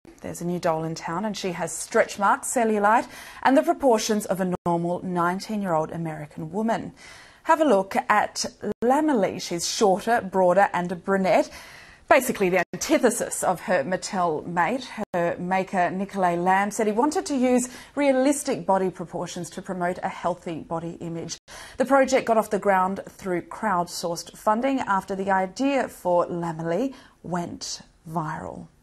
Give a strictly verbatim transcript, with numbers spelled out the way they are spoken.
There's a new doll in town and she has stretch marks, cellulite and the proportions of a normal nineteen-year-old American woman. Have a look at Lammily. She's shorter, broader and a brunette. Basically the antithesis of her Mattel mate. Her maker, Nickolay Lamm, said he wanted to use realistic body proportions to promote a healthy body image. The project got off the ground through crowdsourced funding after the idea for Lammily went viral.